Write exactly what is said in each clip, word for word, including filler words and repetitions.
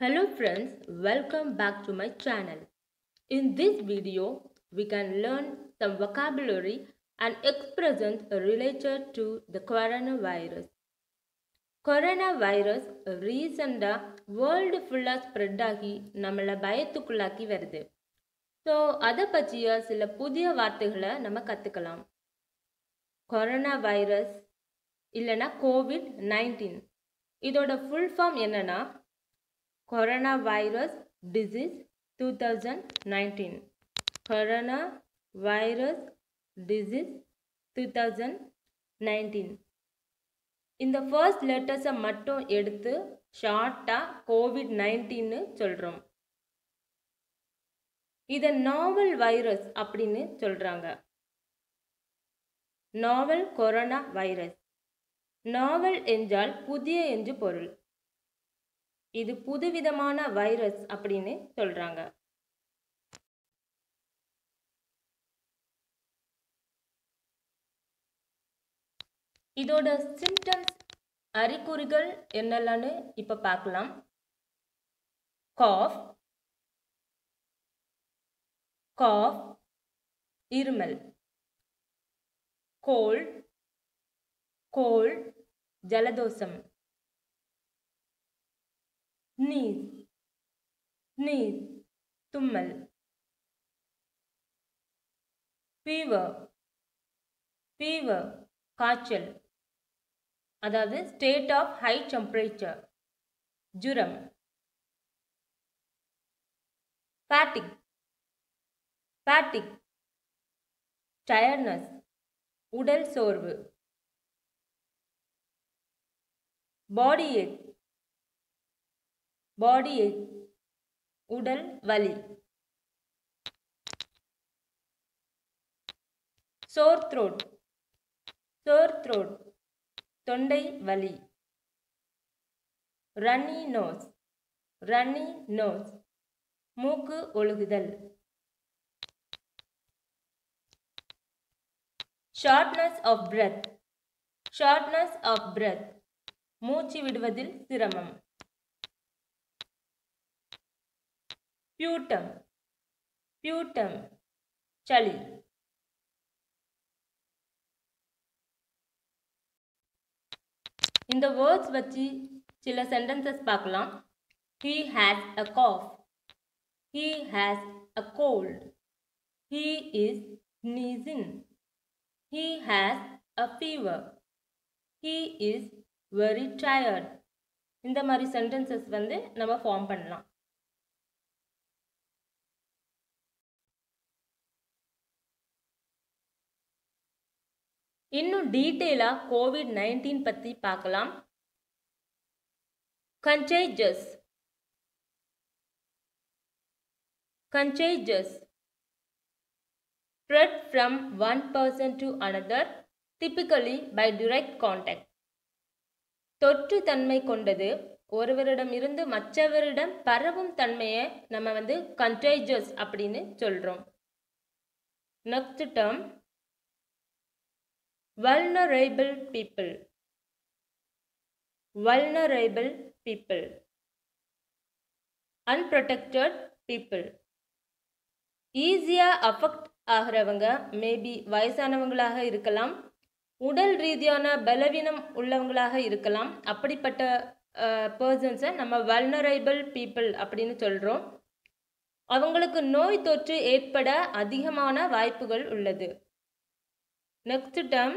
Hello friends, welcome back to my channel. In this video, we can learn some vocabulary and expressions related to the coronavirus. Coronavirus recently world full spread ஆகி நம்மளை பயத்துக்குள்ளாக்கி வருது. So அதை பற்றிய சில புதிய வார்த்தைகளை நம்ம கற்றுக்கலாம். கொரோனா வைரஸ் இல்லைன்னா கோவிட் நைன்டீன் இதோட ஃபுல் ஃபார்ம் என்னன்னா corona virus disease two thousand nineteen corona virus disease two thousand nineteen இந்த ஃபர்ஸ்ட் லெட்டர்ஸை மட்டும் எடுத்து ஷார்ட்டாக கோவிட் நைன்டீன்னு சொல்கிறோம். இதை நாவல் வைரஸ் அப்படின்னு சொல்கிறாங்க. நாவல் கொரோனா வைரஸ். நாவல் என்றால் புதிய என்று பொருள். இது புதுவிதமான வைரஸ் அப்படின்னு சொல்றாங்க. இதோட சிம்டம்ஸ் அறிகுறிகள் என்னெல்லாம்னு இப்ப பார்க்கலாம். காஃப் காஃப் இருமல். கோல்ட் கோல்ட் ஜலதோஷம். நீஸ் நீஸ் தும்மல். ஃபீவர் ஃபீவர் காய்ச்சல், அதாவது ஸ்டேட் ஆஃப் ஹை டெம்பரேச்சர், ஜுரம். ஃபேட்டிக் ஃபேட்டிக் டயர்ட்னஸ், உடல் சோர்வு. பாடி ஏக் பாடி ஏக் உடல் வலி. சோர் த்ரோட் சோர் த்ரோட் தொண்டை வலி. ரன்னி நோஸ் ரன்னி நோஸ் மூக்கு ஒழுகுதல். Shortness of breath shortness of breath மூச்சு விடுவதில் சிரமம். பியூட்டம் பியூட்டம் சளி. இந்த வேர்ட்ஸ் வச்சு சில சென்டென்சஸ் பார்க்கலாம். He has a cough. He has a cold. He is sneezing. He has a fever. He is very tired. இந்த மாதிரி சென்டென்சஸ் வந்து நம்ம ஃபார்ம் பண்ணலாம். இன்னும் டீட்டெயிலா கோவிட் நைன்டீன் பத்தி பார்க்கலாம். Contagious contagious spread from one person to another, typically by direct contact. தொற்று தன்மை கொண்டது, ஒருவரிடம் இருந்து மற்றவரிடம் பரவும் தன்மையை நம்ம வந்து கண்டேஜியஸ் அப்படின்னு சொல்றோம். Next term vulnerable people vulnerable people unprotected people. ஈஸியா அஃபெக்ட் ஆகிறவங்க மேபி வயசானவங்களாக இருக்கலாம், உடல் ரீதியான பலவீனம் உள்ளவங்களாக இருக்கலாம். அப்படிப்பட்ட பர்சன்ஸை நம்ம வல்னரபிள் பீப்புள் அப்படின்னு சொல்கிறோம். அவங்களுக்கு நோய் தொற்று ஏற்பட அதிகமான வாய்ப்புகள் உள்ளது. நெக்ஸ்ட் டேர்ம்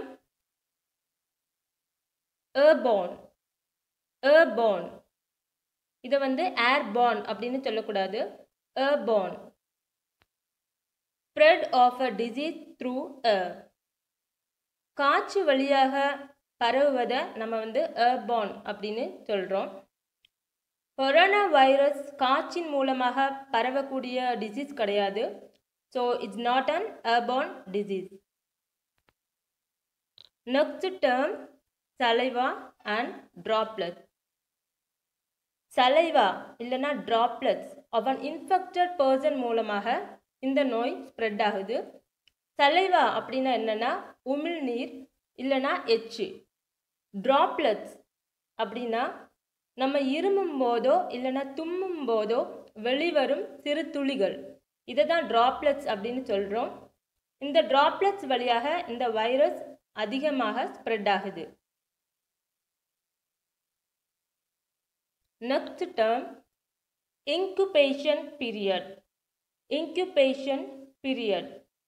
ஏர்போர்ன் ஏர்போர்ன் இதை வந்து ஏர்போர்ன் அப்படின்னு சொல்லக்கூடாது, airborne. Spread of a disease through air. காற்று வழியாக பரவுவதை நம்ம வந்து ஏர்போர்ன் அப்படின்னு சொல்கிறோம். கொரோனா வைரஸ் காற்றின் மூலமாக பரவக்கூடிய டிசீஸ் கிடையாது. So it's not an airborne disease. Next term saliva and droplets. Saliva இல்லைன்னா droplets of an infected person மூலமாக இந்த நோய் ஸ்ப்ரெட் ஆகுது. சலைவா அப்படின்னா என்னன்னா உமிழ்நீர் இல்லைன்னா எச்சு. ட்ராப்லெட்ஸ் அப்படின்னா நம்ம இருமும் போதோ இல்லைன்னா தும்மும் போதோ வெளிவரும் சிறு துளிகள், இதை தான் ட்ராப்லெட்ஸ் அப்படின்னு சொல்கிறோம். இந்த ட்ராப்லெட்ஸ் வழியாக இந்த வைரஸ் அதிகமாக ஸ்ப்ரெட் ஆகுது. Next term incubation period. Incubation period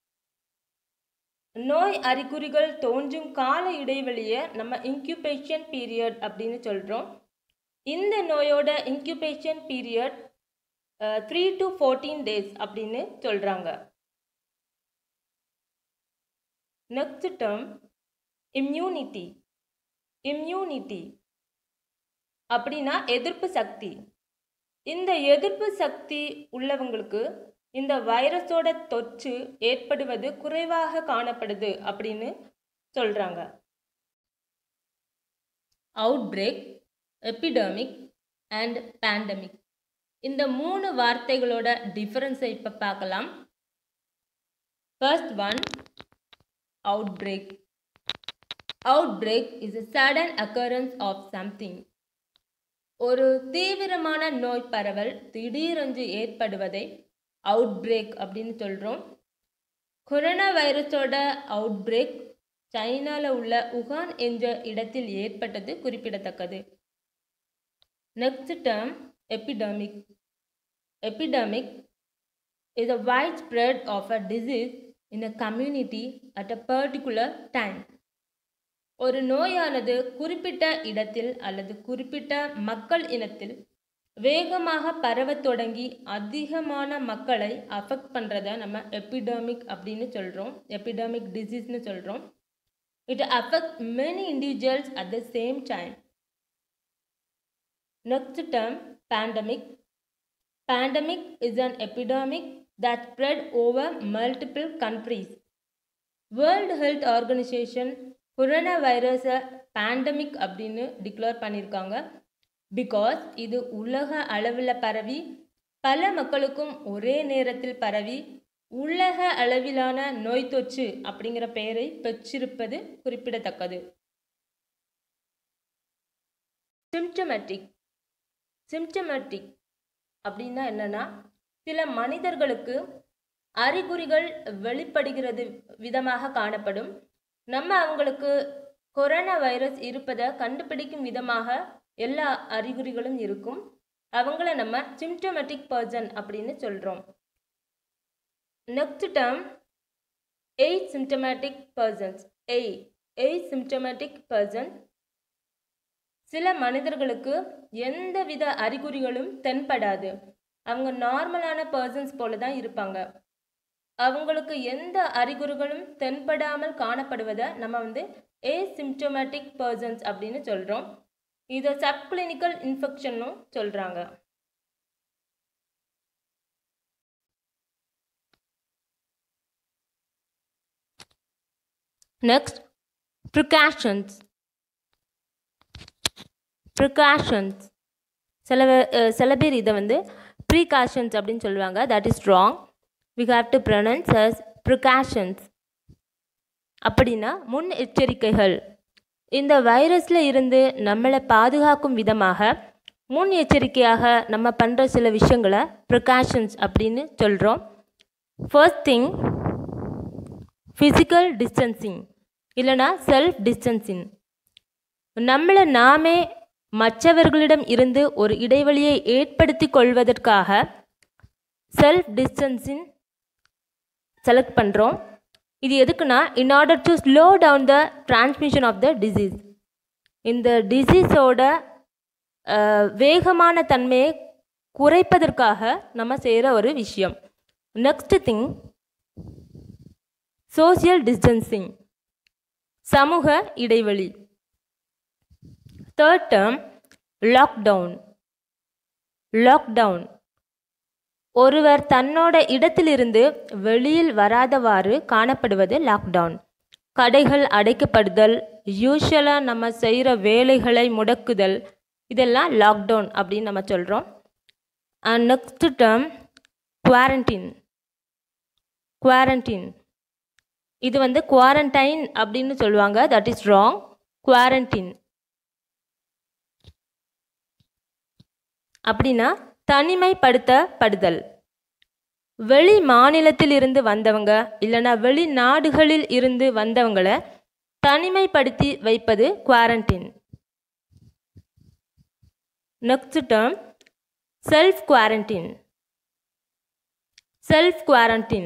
நோய் அறிகுறிகள் தோன்றும் கால இடைவெளியை நம்ம இன்குபேஷன் பீரியட் அப்படின்னு சொல்கிறோம். இந்த நோயோட incubation period three to fourteen days அப்படின்னு சொல்கிறாங்க. Next term immunity. இம்யூனிட்டி அப்படின்னா எதிர்ப்பு சக்தி. இந்த எதிர்ப்பு சக்தி உள்ளவங்களுக்கு இந்த வைரஸோட தொற்று ஏற்படுவது குறைவாக காணப்படுது அப்படின்னு சொல்கிறாங்க. Outbreak, epidemic and pandemic. இந்த மூணு வார்த்தைகளோட டிஃபரன்ஸை இப்போ பார்க்கலாம். First one, outbreak. Outbreak is a sudden occurrence of something. ஒரு தீவிரமான நோய் பரவல் திடீரென்று ஏற்படுவதை அவுட்பிரேக் அப்படின்னு சொல்கிறோம். கொரோனா வைரஸோட அவுட்பிரேக் சைனாவில் உள்ள உகான் என்ற இடத்தில் ஏற்பட்டது குறிப்பிடத்தக்கது. Next term epidemic. Epidemic is a widespread of a disease in a community at a particular time. ஒரு நோயானது குறிப்பிட்ட இடத்தில் அல்லது குறிப்பிட்ட மக்கள் இனத்தில் வேகமாக பரவத் தொடங்கி அதிகமான மக்களை அஃபெக்ட் பண்ணுறத நம்ம எபிடமிக் அப்படின்னு சொல்கிறோம். எபிடமிக் டிசீஸ்னு சொல்கிறோம். It affect many individuals at the same time. Next term pandemic. Pandemic is an epidemic that spread over multiple countries. World Health Organization corona வைரஸை பேண்டமிக் அப்படின்னு டிக்ளேர் பண்ணியிருக்காங்க. பிகாஸ் இது உலக அளவில் பரவி பல மக்களுக்கும் ஒரே நேரத்தில் பரவி உலக அளவிலான நோய் தொற்று அப்படிங்கிற பெயரை பெற்றிருப்பது குறிப்பிடத்தக்கது. சிம்டமேட்டிக். சிம்டமேட்டிக் அப்படின்னா என்னன்னா, சில மனிதர்களுக்கு அறிகுறிகள் வெளிப்படுகிறது விதமாக காணப்படும். நம்ம அவங்களுக்கு கொரோனா வைரஸ் இருப்பதை கண்டுபிடிக்கும் விதமாக எல்லா அறிகுறிகளும் இருக்கும். அவங்கள நம்ம சிம்டமேட்டிக் பர்சன் அப்படின்னு சொல்கிறோம். Next term asymptomatic persons. A asymptomatic person சில மனிதர்களுக்கு எந்தவித அறிகுறிகளும் தென்படாது. அவங்க நார்மலான பர்சன்ஸ் போல தான் இருப்பாங்க. அவங்களுக்கு எந்த அறிகுறிகளும் தென்படாமல் காணப்படுவதை நம்ம வந்து ஏசிம்டமேட்டிக் பர்சன்ஸ் அப்படின்னு சொல்கிறோம். இதை சப்கிளினிக்கல் இன்ஃபெக்ஷனும் சொல்கிறாங்க. Next precautions. ப்ரிகாஷன்ஸ் சில சில பேர் இதை வந்து ப்ரீகாஷன்ஸ் அப்படின்னு சொல்லுவாங்க. That is wrong. We have to pronounce as precautions. அப்படின்னா முன் எச்சரிக்கைகள். இந்த வைரஸில் இருந்து நம்மளை பாதுகாக்கும் விதமாக முன் எச்சரிக்கையாக நம்ம பண்ணுற சில விஷயங்களை ப்ரிகாஷன்ஸ் அப்படின்னு சொல்கிறோம். ஃபர்ஸ்ட் திங் ஃபிசிக்கல் டிஸ்டன்சிங் இல்லைனா செல்ஃப் டிஸ்டன்சிங். நம்மளை நாமே மற்றவர்களிடம் இருந்து ஒரு இடைவெளியை ஏற்படுத்தி கொள்வதற்காக செல்ஃப் டிஸ்டன்சிங் செலக்ட் பண்ணுறோம். இது எதுக்குன்னா, in order to slow down the transmission of the disease. இந்த டிசீஸோட வேகமான தன்மையை குறைப்பதற்காக நம்ம செய்கிற ஒரு விஷயம். நெக்ஸ்ட் திங் சோசியல் டிஸ்டன்சிங், சமூக இடைவெளி. Third term lockdown. லாக்டவுன் ஒருவர் தன்னோட இடத்திலிருந்து வெளியில் வராதவாறு காணப்படுவது லாக்டவுன். கடைகள் அடைக்கப்படுதல், யூஸ்வலாக நம்ம செய்கிற வேலைகளை முடக்குதல், இதெல்லாம் லாக்டவுன் அப்படின்னு நம்ம சொல்கிறோம். And next term quarantine. Quarantine இது வந்து குவாரண்டைன் அப்படின்னு சொல்லுவாங்க. That is wrong. குவாரண்டைன். அப்படின்னா தனிமைப்படுத்தப்படுதல். வெளி மாநிலத்தில் இருந்து வந்தவங்க இல்லைனா வெளிநாடுகளில் இருந்து வந்தவங்களை தனிமைப்படுத்தி வைப்பது quarantine. Next term self quarantine. Self quarantine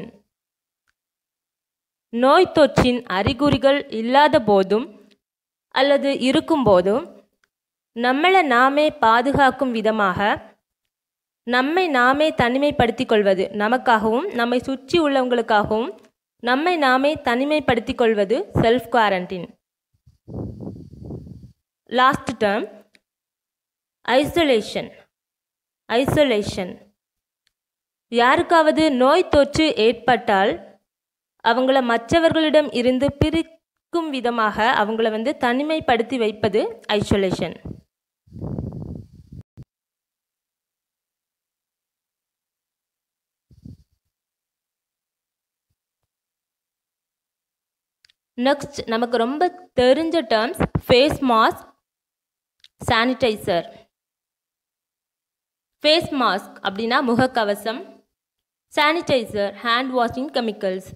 நோய் தொற்றின் அறிகுறிகள் இல்லாத போதும் அல்லது இருக்கும் போதும் நம்மளை நாமே பாதுகாக்கும் விதமாக நம்மை நாமே தனிமைப்படுத்தி கொள்வது, நமக்காகவும் நம்மை சுற்றி உள்ளவங்களுக்காகவும் நம்மை நாமே தனிமைப்படுத்தி கொள்வது self quarantine. Last term isolation. Isolation யாருக்காவது நோய் தொற்று ஏற்பட்டால் அவங்கள மற்றவர்களிடம் இருந்து பிரிக்கும் விதமாக அவங்கள வந்து தனிமைப்படுத்தி வைப்பது ஐசோலேஷன். நெக்ஸ்ட் நமக்கு ரொம்ப தெரிஞ்ச terms face mask, sanitiser. Face mask அப்படின்னா முகக்கவசம், sanitiser hand washing chemicals.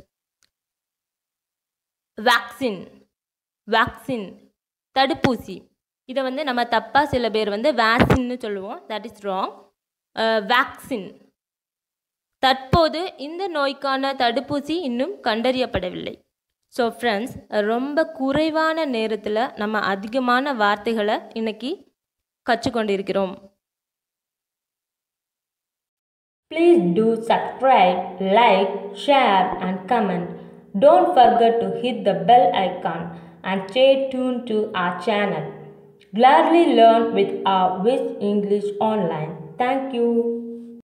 Vaccine. Vaccine தடுப்பூசி. இதை வந்து நம்ம தப்பாக சில பேர் வந்து வேக்சின்னு சொல்லுவோம், தட் இஸ் ராங். வேக்சின். தற்போது இந்த நோய்க்கான தடுப்பூசி இன்னும் கண்டறியப்படவில்லை. ஸோ ஃப்ரெண்ட்ஸ், ரொம்ப குறைவான நேரத்தில் நம்ம அதிகமான வார்த்தைகளை இன்னைக்கு கற்றுக்கொண்டிருக்கிறோம். Please do subscribe, like, share and comment. Don't forget to hit the bell icon and stay tuned to our channel. Gladly learn with our Wish English Online. Thank you.